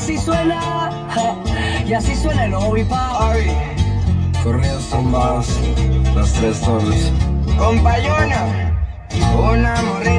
así suena, y así suena el Obi Papi. Corridos tumbados, las tres torres. Compayona, una morrita